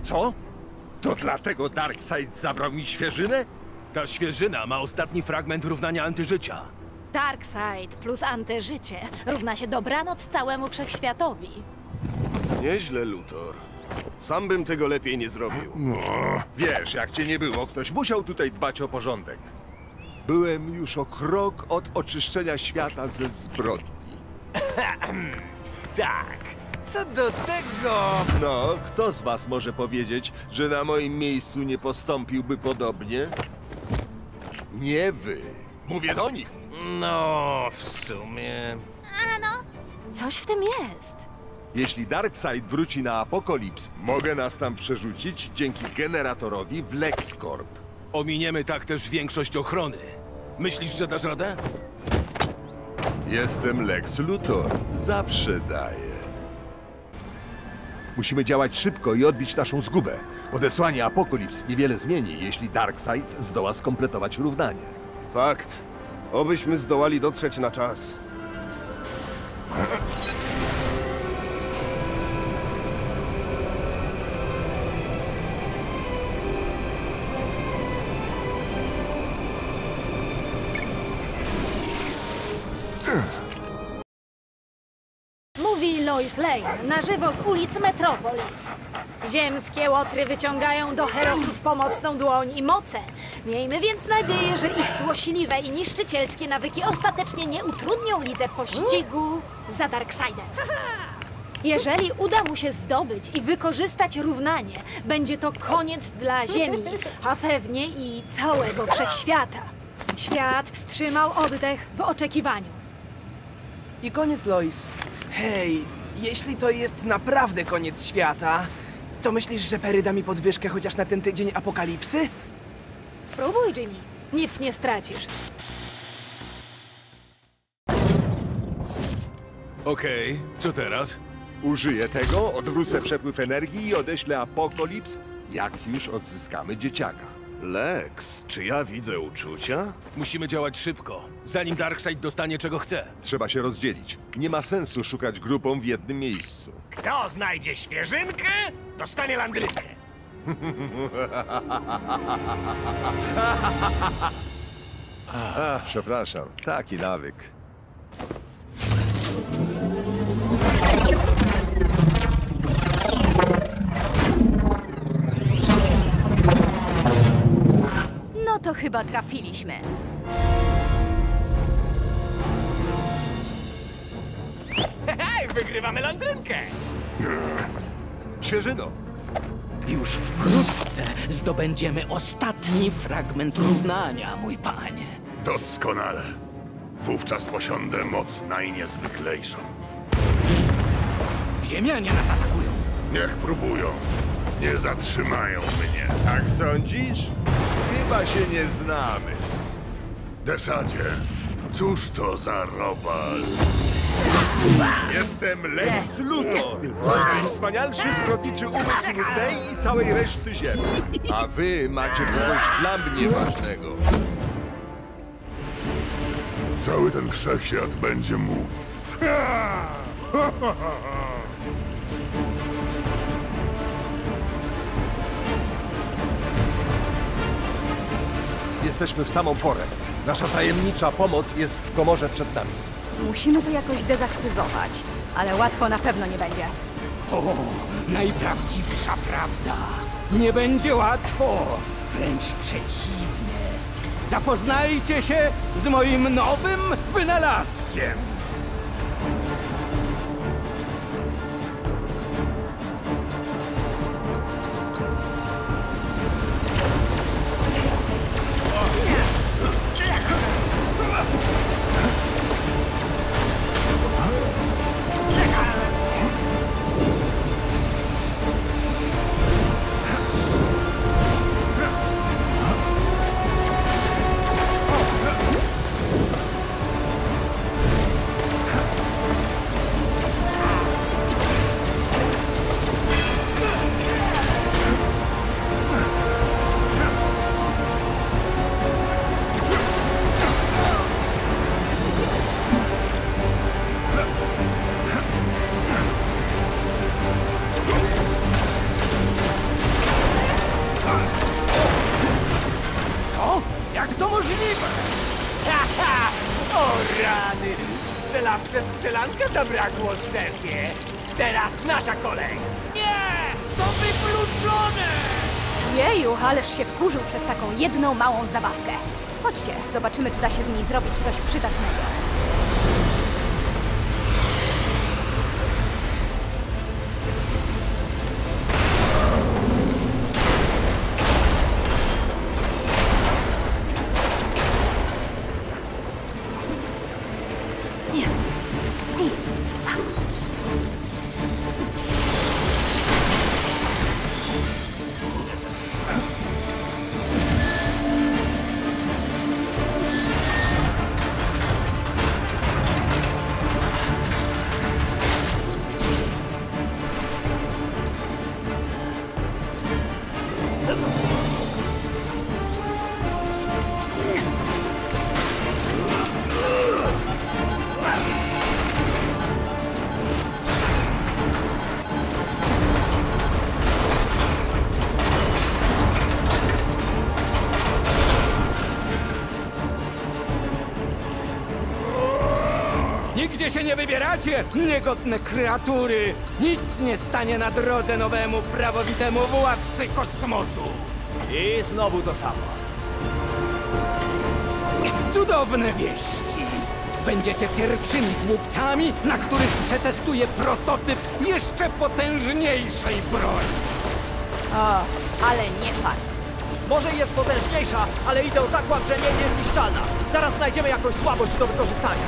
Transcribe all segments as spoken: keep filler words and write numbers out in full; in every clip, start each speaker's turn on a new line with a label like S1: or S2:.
S1: Co? To dlatego Darkseid zabrał mi świeżynę?
S2: Ta świeżyna ma ostatni fragment równania antyżycia.
S3: Darkseid plus antyżycie równa się dobranoc całemu wszechświatowi.
S4: Nieźle, Luthor. Sam bym tego lepiej nie zrobił.
S1: No, wiesz, jak cię nie było, ktoś musiał tutaj dbać o porządek. Byłem już o krok od oczyszczenia świata ze zbrodni.
S5: Tak. Co do tego...
S1: No, kto z was może powiedzieć, że na moim miejscu nie postąpiłby podobnie? Nie wy. Mówię do nich.
S5: No, w sumie...
S3: A no, coś w tym jest.
S1: Jeśli Darkseid wróci na Apokolips, mogę nas tam przerzucić dzięki generatorowi w LexCorp.
S2: Ominiemy tak też większość ochrony. Myślisz, że dasz radę?
S1: Jestem Lex Luthor. Zawsze daję. Musimy działać szybko i odbić naszą zgubę. Odesłanie Apokolips niewiele zmieni, jeśli Darkseid zdoła skompletować równanie.
S4: Fakt. Obyśmy zdołali dotrzeć na czas.
S3: Mówi Lois Lane na żywo z ulic Metropolis. Ziemskie łotry wyciągają do herosów pomocną dłoń i moce. Miejmy więc nadzieję, że ich złośliwe i niszczycielskie nawyki ostatecznie nie utrudnią lidze pościgu za Darkseidem. Jeżeli uda mu się zdobyć i wykorzystać równanie, będzie to koniec dla Ziemi, a pewnie i całego wszechświata. Świat wstrzymał oddech w oczekiwaniu.
S6: I koniec, Lois. Hej, jeśli to jest naprawdę koniec świata, to myślisz, że Perry da mi podwyżkę chociaż na ten tydzień apokalipsy?
S3: Spróbuj, Jimmy. Nic nie stracisz.
S2: Okej, co teraz?
S1: Użyję tego, odwrócę przepływ energii i odeślę Apokolips, jak już odzyskamy dzieciaka.
S4: Lex, czy ja widzę uczucia?
S2: Musimy działać szybko, zanim Darkseid dostanie czego chce.
S1: Trzeba się rozdzielić. Nie ma sensu szukać grupą w jednym miejscu.
S5: Kto znajdzie świeżynkę, dostanie landrynkę.
S1: A, przepraszam. Taki nawyk.
S3: No to chyba trafiliśmy.
S5: Hej, wygrywamy landrynkę.
S1: Świeżyno!
S7: Już wkrótce zdobędziemy ostatni fragment równania, mój panie.
S8: Doskonale. Wówczas posiądę moc najniezwyklejszą.
S7: Ziemianie nas atakują.
S8: Niech próbują. Nie zatrzymają mnie.
S1: Tak sądzisz? Chyba się nie znamy.
S8: Desadzie, cóż to za robal?
S1: Jestem Lex Luthor, najwspanialszy zbrodniczy umysł tej i całej reszty ziemi. A wy macie kogoś dla mnie ważnego.
S8: Cały ten wszechświat będzie mógł.
S1: Jesteśmy w samą porę. Nasza tajemnicza pomoc jest w komorze przed nami.
S3: Musimy to jakoś dezaktywować, ale łatwo na pewno nie będzie.
S7: O, najprawdziwsza prawda. Nie będzie łatwo, wręcz przeciwnie. Zapoznajcie się z moim nowym wynalazkiem.
S5: strzelanka zabrakło, szefie. Teraz nasza kolej.
S7: Nie! To wykluczone!
S9: Jeju, ależ się wkurzył przez taką jedną małą zabawkę. Chodźcie, zobaczymy, czy da się z niej zrobić coś przydatnego.
S7: Nigdzie się nie wybieracie, niegodne kreatury! Nic nie stanie na drodze nowemu, prawowitemu władcy kosmosu!
S5: I znowu to samo.
S7: Cudowne wieści! Będziecie pierwszymi głupcami, na których przetestuję prototyp jeszcze potężniejszej broni!
S9: O, ale nie fart.
S5: Może jest potężniejsza, ale idę o zakład, że nie jest niszczalna. Zaraz znajdziemy jakąś słabość do wykorzystania.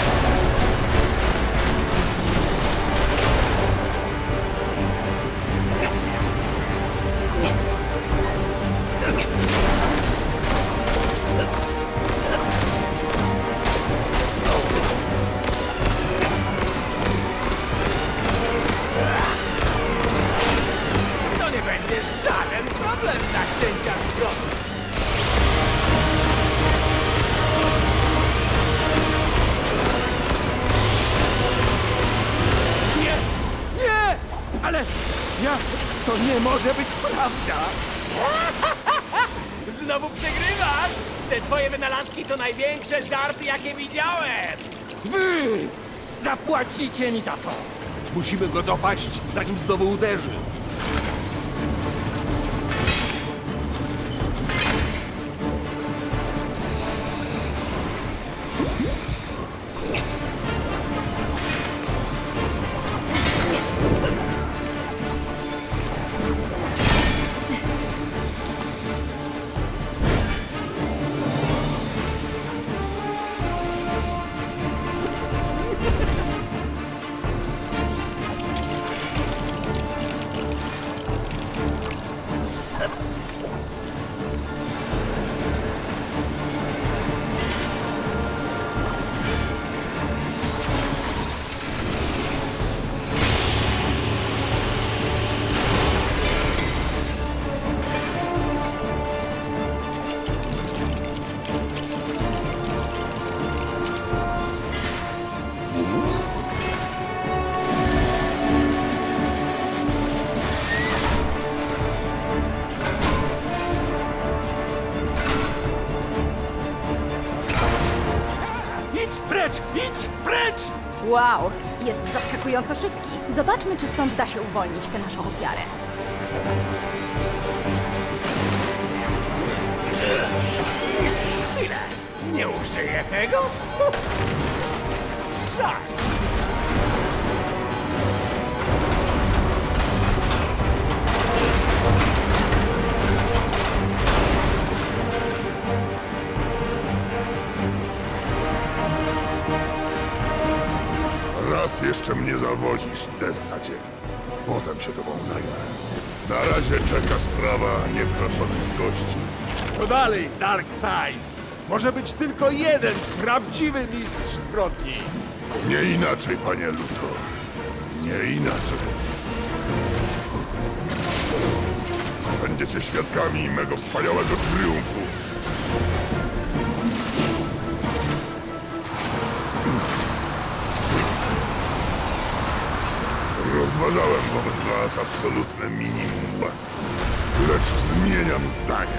S5: To nie będzie żaden problem dla księcia zbrodni.
S7: Nie! Nie! Ale jak to nie może być prawda?
S5: Znowu przegrywasz? Te twoje wynalazki to największe żarty, jakie widziałem.
S7: Wy zapłacicie mi za to!
S1: Musimy go dopaść, zanim znowu uderzy.
S7: Idź precz! Idź precz!
S9: Wow, jest zaskakująco szybki. Zobaczmy, czy stąd da się uwolnić tę naszą ofiarę.
S5: Chwilę, nie użyję tego? Tak.
S8: Raz jeszcze mnie zawodzisz, Dessadzie. Potem się tobą zajmę. Na razie czeka sprawa nieproszonych gości.
S1: To dalej, Darkseid. Może być tylko jeden prawdziwy mistrz zbrodni.
S8: Nie inaczej, panie Luthor. Nie inaczej. Będziecie świadkami mego wspaniałego triumfu. Rozważałem wobec was absolutne minimum łaski. Lecz zmieniam zdanie.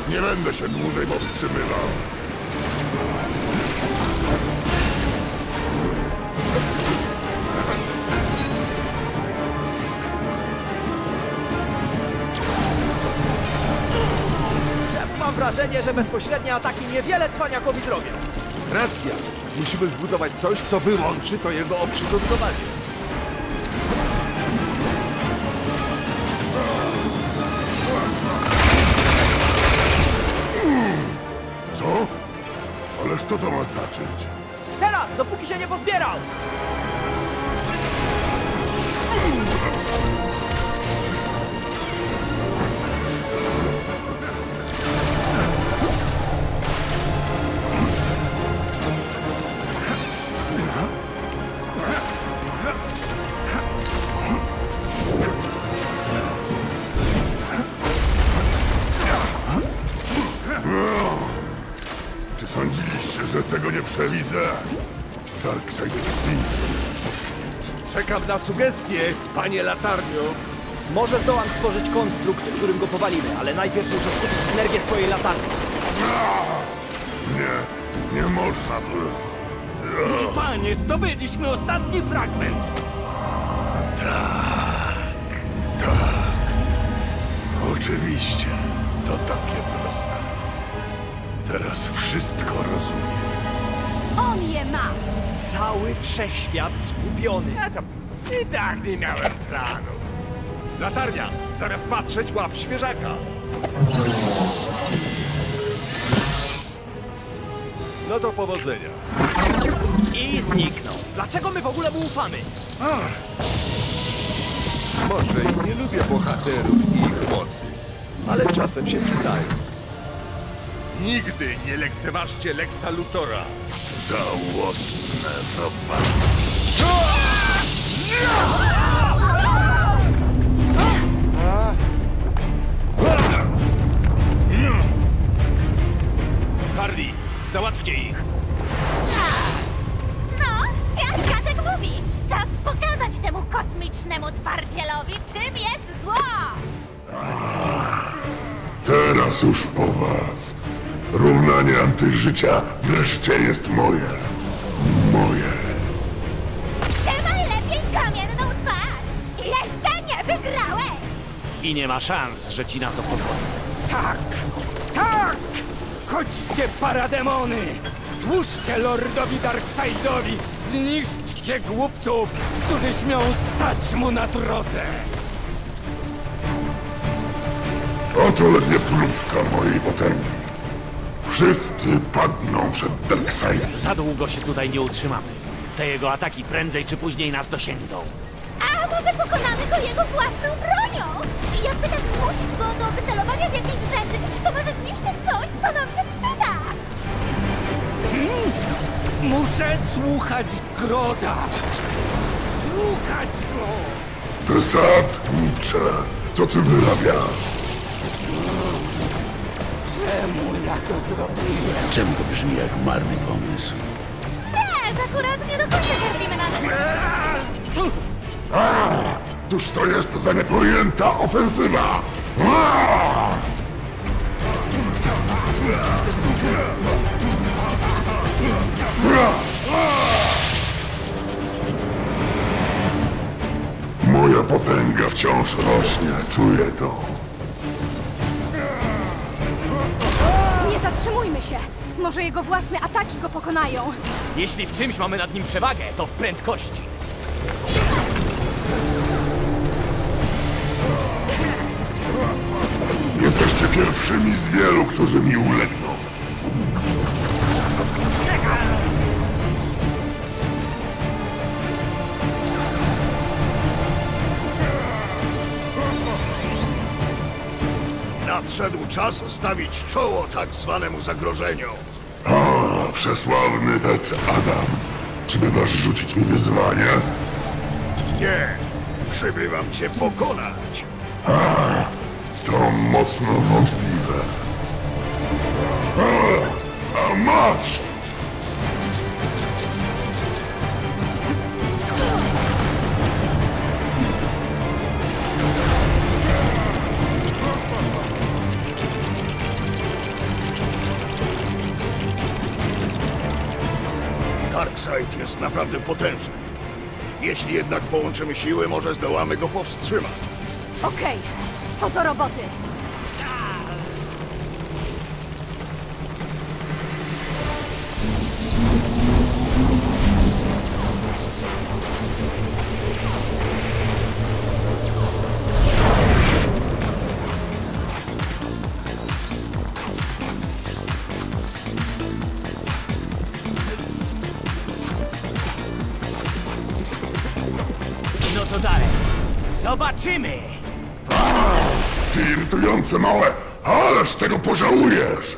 S8: Nie będę się dłużej powstrzymywał.
S5: Mam wrażenie, że bezpośrednie ataki niewiele cwaniakowi zrobią.
S1: Racja. Musimy zbudować coś, co wyłączy to jego oprzyrządowanie.
S8: Co? Ależ co to ma znaczyć?
S5: Teraz, dopóki się nie pozbierał!
S8: Czy sądziliście, że tego nie przewidzę? Darkseid Prince jest...
S1: Czekam na sugestie, panie latarnio.
S5: Może zdołam stworzyć konstrukt, którym go powalimy, ale najpierw muszę skupić energię swojej latarni.
S8: Nie, nie można by...
S7: Panie, zdobyliśmy ostatni fragment!
S8: Oczywiście, to takie proste. Teraz wszystko rozumiem.
S9: On je ma!
S5: Cały wszechświat skupiony.
S1: I tak nie miałem planów. Latarnia, zamiast patrzeć, łap świeżaka. No to powodzenia.
S5: I zniknął. Dlaczego my w ogóle mu ufamy?
S1: Może i nie lubię bohaterów i ich mocy, ale czasem się przydają. Nigdy nie lekceważcie Lexa Luthora.
S8: Żałosne robaki.
S2: Harley, załatwcie ich.
S10: No, jak Jacek mówi, czas pokazać temu kosmicznemu twardzielowi, czym jest zło!
S8: Teraz już po was. Równanie antyżycia wreszcie jest moje. Moje.
S10: Trzymaj lepiej kamienną twarz! Jeszcze nie wygrałeś!
S2: I nie ma szans, że ci na to pozwolę.
S7: Tak! Tak! Chodźcie, parademony! Złóżcie Lordowi Darkseidowi! Zniszczcie głupców, którzy śmią stać mu na drodze!
S8: Oto ledwie próbka mojej potęgi. Wszyscy padną przed Darkseidem.
S2: Za długo się tutaj nie utrzymamy. Te jego ataki prędzej czy później nas dosięgną.
S10: A może pokonamy go jego własną bronią? I jakby tak zmusić go do wycelowania w jakieś rzeczy, to może zniszczyć coś, co nam się przyda!
S7: Hmm? Muszę słuchać Groda! Słuchać go!
S8: Desat, głupcze, co ty wyrabiasz?
S7: Czemu ja to zrobiłem?
S11: Czemu to brzmi jak marny pomysł?
S10: Wiesz, akurat nie do końca cierpimy na to.
S8: A, cóż to jest za niepojęta ofensywa? A! Moja potęga wciąż rośnie, czuję to.
S9: Nie zatrzymujmy się! Może jego własne ataki go pokonają.
S5: Jeśli w czymś mamy nad nim przewagę, to w prędkości.
S8: Jesteście pierwszymi z wielu, którzy mi ulegną.
S4: Nadszedł czas stawić czoło tak zwanemu zagrożeniu.
S8: A, przesławny Ted Adam. Czy bywasz rzucić mi wyzwanie?
S4: Nie, przybywam cię pokonać.
S8: A, to mocno wątpliwe. A, a masz! Darkseid jest naprawdę potężny. Jeśli jednak połączymy siły, może zdołamy go powstrzymać.
S9: Okej, to do roboty.
S2: No to dalej. Zobaczymy!
S8: Ty irytujące małe, ależ tego pożałujesz!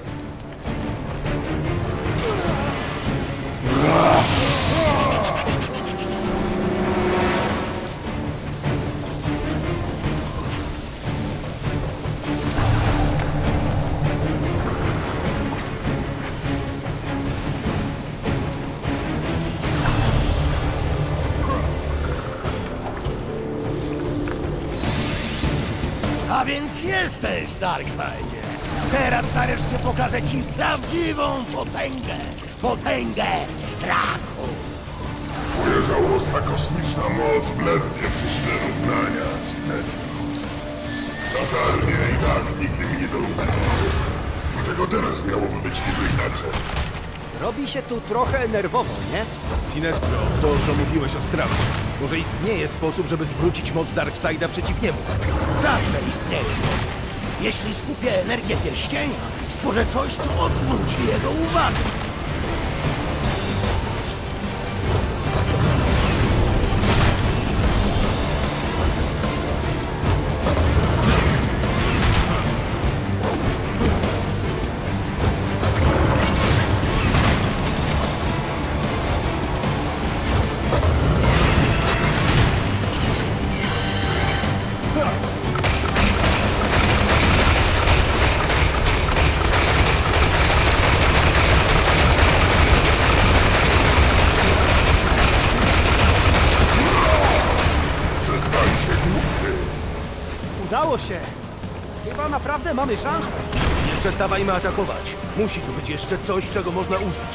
S7: A więc jesteś, Darkseidzie. Teraz nareszcie pokażę ci prawdziwą potęgę. Potęgę strachu.
S8: Twoja żałosna kosmiczna moc blednie przy źle równania, Sinestro. Fatalnie i tak nigdy mi nie dorówna. Dlaczego teraz miałoby być niby inaczej?
S5: Robi się tu trochę nerwowo, nie?
S4: Sinestro, to co mówiłeś o strachu. Może istnieje sposób, żeby zwrócić moc Darkseida przeciw niemu?
S7: Zawsze istnieje. Jeśli skupię energię pierścienia, stworzę coś, co odwróci jego uwagę.
S5: Udało się! Chyba naprawdę mamy szansę.
S4: Nie przestawajmy atakować. Musi tu być jeszcze coś, czego można użyć.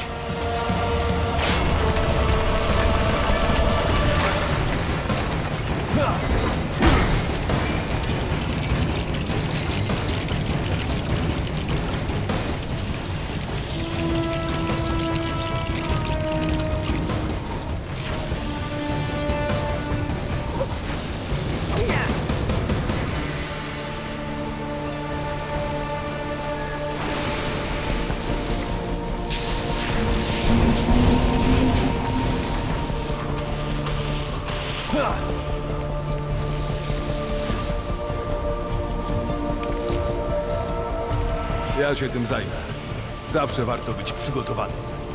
S4: Ja się tym zajmę. Zawsze warto być przygotowanym.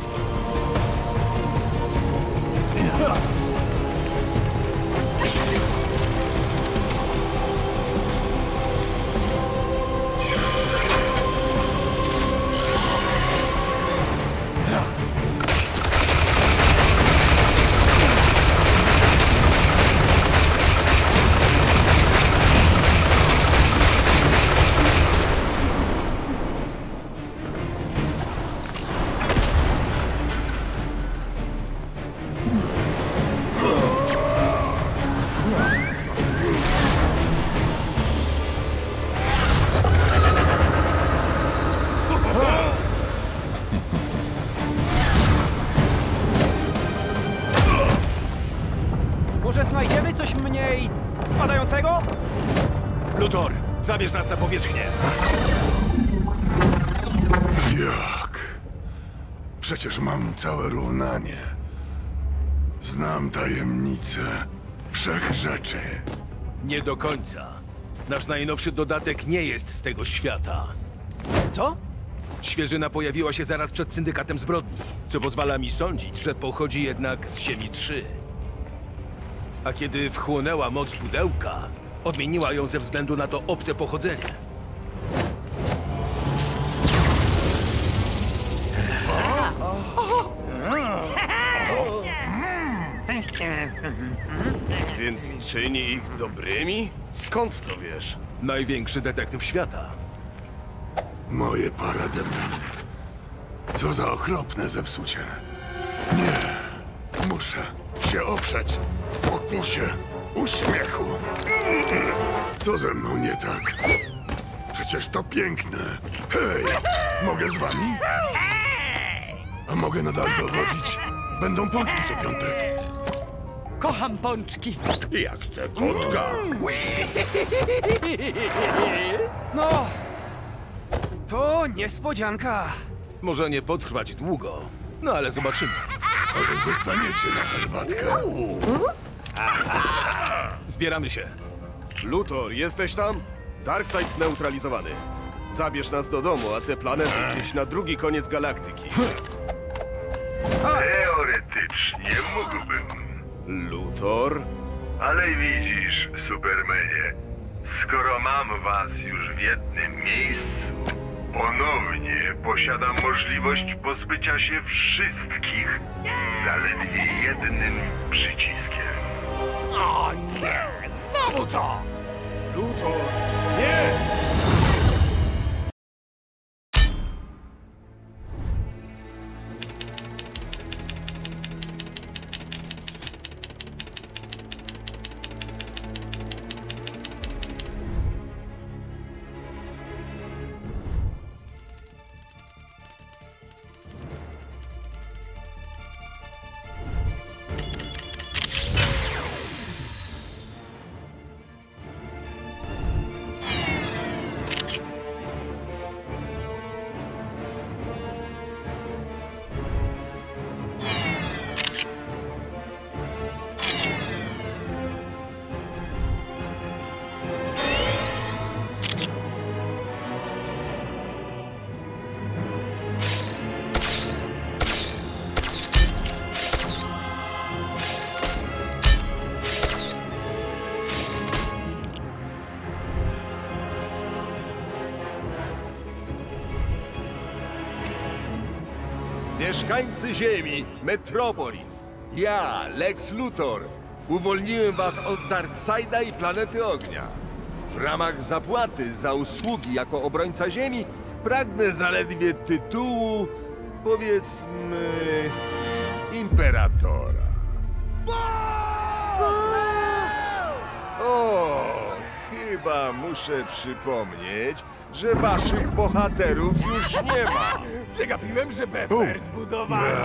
S5: Może znajdziemy coś mniej spadającego?
S4: Luthor, zabierz nas na powierzchnię.
S8: Jak? Przecież mam całe równanie. Znam tajemnice wszechrzeczy.
S4: Nie do końca. Nasz najnowszy dodatek nie jest z tego świata.
S5: Co?
S4: Świeżyna pojawiła się zaraz przed syndykatem zbrodni, co pozwala mi sądzić, że pochodzi jednak z Ziemi trzy. A kiedy wchłonęła moc pudełka, odmieniła ją ze względu na to obce pochodzenie. Więc czyni ich dobrymi? Skąd to wiesz? Największy detektyw świata.
S8: Moje parademony. Co za okropne zepsucie. Nie. Muszę się oprzeć pokusie uśmiechu. Co ze mną nie tak? Przecież to piękne. Hej, mogę z wami? A mogę nadal dowodzić? Będą pączki co piątek.
S5: Kocham pączki.
S8: Jak chcę kotka.
S6: No, to niespodzianka.
S4: Może nie potrwać długo, no ale zobaczymy.
S8: Może zostaniecie na herbatkę?
S4: Zbieramy się.
S12: Luthor, jesteś tam? Darkseid zneutralizowany. Zabierz nas do domu, a te planety gdzieś na drugi koniec galaktyki.
S8: Teoretycznie mógłbym.
S12: Luthor?
S8: Ale widzisz, Supermanie, skoro mam was już w jednym miejscu, ponownie posiadam możliwość pozbycia się wszystkich zaledwie jednym przyciskiem.
S5: O nie! Znowu to!
S12: Luthor!
S8: Nie!
S1: Mieszkańcy Ziemi, Metropolis, ja, Lex Luthor, uwolniłem was od Darkseida i Planety Ognia. W ramach zapłaty za usługi jako obrońca Ziemi pragnę zaledwie tytułu, powiedzmy, Imperatora. O, chyba muszę przypomnieć, że waszych bohaterów już nie ma.
S5: Przegapiłem, że Befer zbudowany.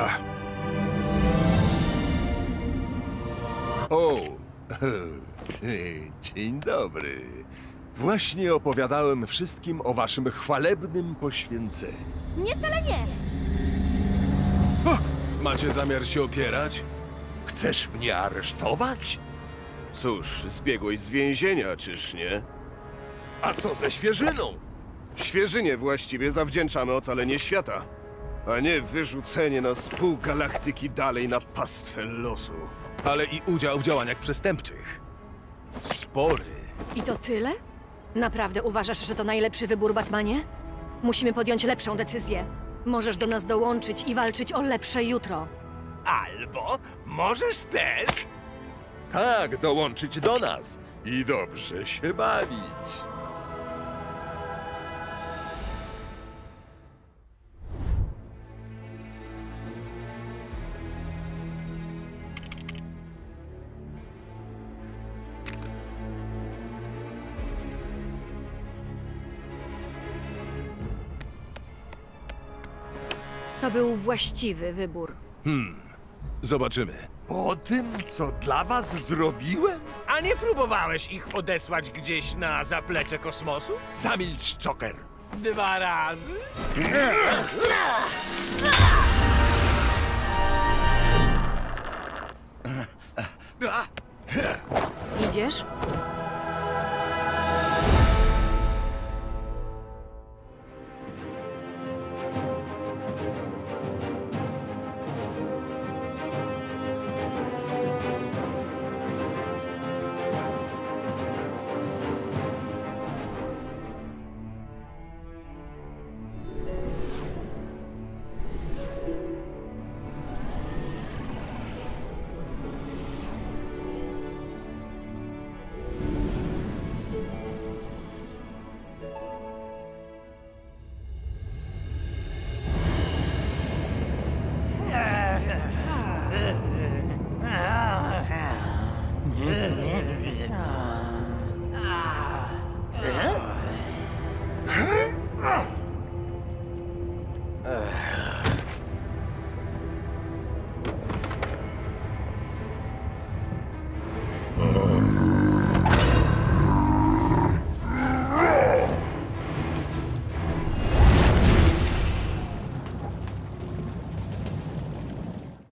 S1: O, dzień dobry. Właśnie opowiadałem wszystkim o waszym chwalebnym poświęceniu.
S10: Nie, wcale nie.
S4: Macie zamiar się opierać?
S1: Chcesz mnie aresztować?
S12: Cóż, zbiegłeś z więzienia, czyż nie?
S1: A co ze świeżyną?
S12: Świeżynie właściwie zawdzięczamy ocalenie świata, a nie wyrzucenie nas pół galaktyki dalej na pastwę losu.
S4: Ale i udział w działaniach przestępczych. Spory.
S9: I to tyle? Naprawdę uważasz, że to najlepszy wybór, Batmanie? Musimy podjąć lepszą decyzję. Możesz do nas dołączyć i walczyć o lepsze jutro.
S5: Albo możesz też...
S1: Tak, dołączyć do nas i dobrze się bawić.
S9: To był właściwy wybór.
S4: Hmm, zobaczymy.
S1: Po tym, co dla was zrobiłem?
S5: A nie próbowałeś ich odesłać gdzieś na zaplecze kosmosu?
S1: Zamilcz, Joker.
S5: Dwa razy?
S9: Idziesz?
S8: Rar.